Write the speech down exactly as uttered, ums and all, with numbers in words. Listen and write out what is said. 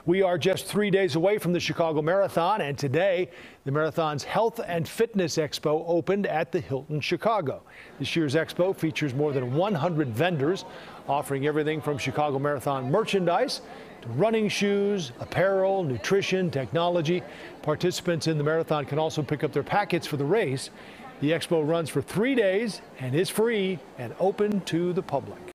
We are just three days away from the Chicago Marathon, and today the Marathon's Health and Fitness Expo opened at the Hilton Chicago. This year's expo features more than one hundred vendors offering everything from Chicago Marathon merchandise to running shoes, apparel, nutrition, technology. Participants in the marathon can also pick up their packets for the race. The expo runs for three days and is free and open to the public.